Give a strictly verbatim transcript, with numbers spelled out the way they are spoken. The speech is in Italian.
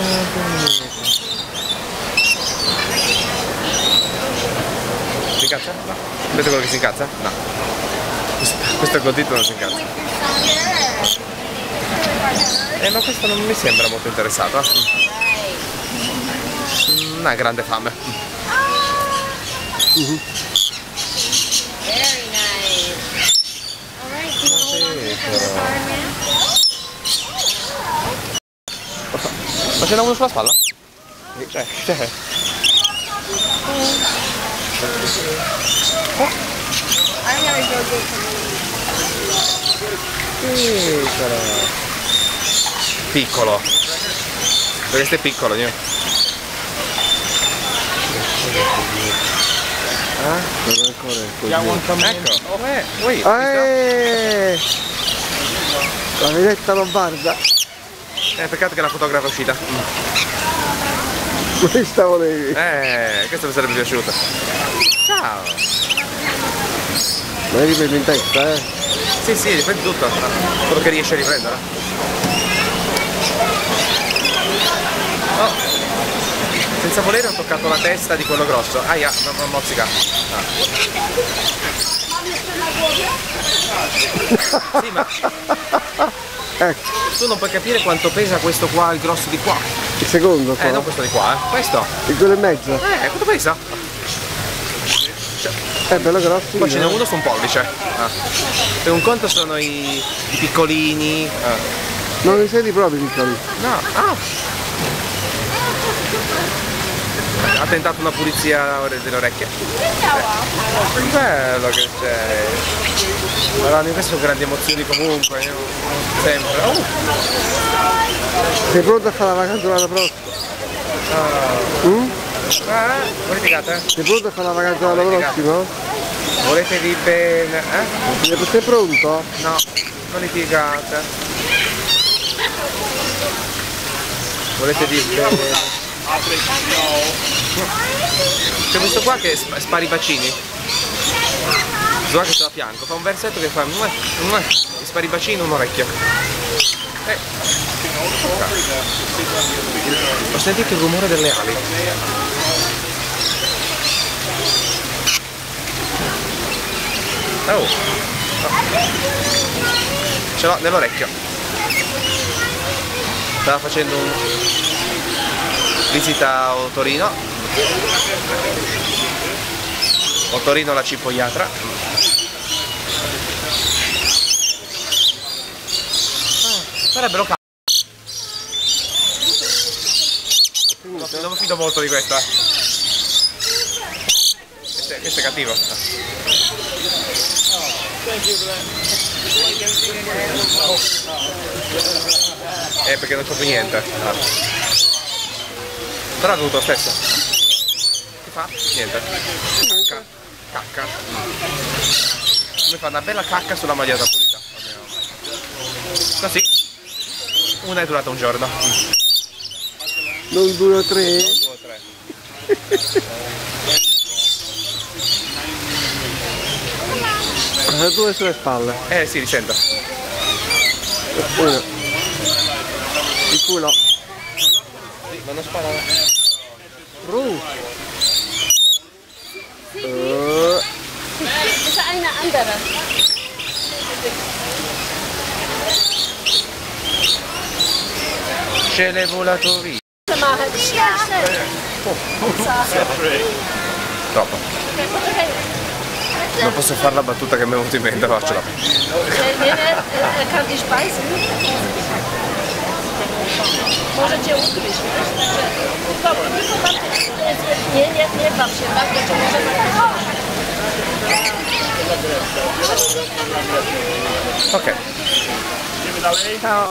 Si incazza? No. Questo è quello che si incazza? No. Questo è godito, non si incazza. Eh, ma questo non mi sembra molto interessato. Non ha grande fame. Uh-huh. Ma ce n'è uno sulla spalla? Cioè, cioè. Oh. Piccolo. Questo è piccolo, io. Ah? Non ancora ecco. Eh, ui, eh, la vedetta lombarda. Eh, peccato che la fotografa è uscita. Questa volevi. Eh, questa mi sarebbe piaciuta. Ciao. Ma riprendi in testa, eh? Sì, sì, riprendi tutto. Quello che riesci a riprendere. Oh. Senza volere ho toccato la testa di quello grosso. Aia, non, non mozzica. Ah. Sì, ma ecco. Tu non puoi capire quanto pesa questo qua, il grosso di qua. Il secondo qua? Eh, non questo di qua, eh. Questo. Il quello e mezzo? Eh, quanto pesa? Cioè, è bello grosso. Poi ce n'è uno su un pollice. Ah. Per un conto sono i, i piccolini. Ah. Non li senti proprio piccoli? No. Ah. Ha tentato una pulizia delle orecchie. Eh. Bello che c'è. Allora, queste sono grandi emozioni comunque, io, sempre. Oh. Sei pronto a fare la vacanza l'anno prossimo? Ah. Mm? Ah, voi litigate? Sei pronto a fare la vacanza l'anno prossimo? Volete di bene? Eh? Sei pronto? No, non litigate. Volete di bene? C'è questo qua che spara i bacini. Guarda che sta a fianco, fa un versetto che fa mueh, mueh, e spara i bacini in un orecchio. Eh. Ho sentito il rumore delle ali. Oh. Ce l'ho nell'orecchio. Stava facendo un visita a Torino. O Torino la cipoiatra. Ah, sarebbero calde. Non, non mi fido molto di questa. Questo è, questo è cattivo. Eh, perché non c'ho più niente. Ah. Però ha dovuto lo stesso. Che fa? Niente. Cacca. Cacca. Mi fa una bella cacca sulla maglietta pulita. Così. Una è durata un giorno. Non due o tre? Non due o tre. Due sulle spalle. Eh sì, li sento. Uno. Il culo. Sì, vanno a sparare. Uh. Uh. Ist eine andere. C'è le volatori. Troppo. Non posso fare la battuta che mi è venuta in mente, faccela. Kann die speisen? Możecie ugryźć, wiesz? Także nie, nie, nie baw się, tak? Bo możemy... Ok. Ciao.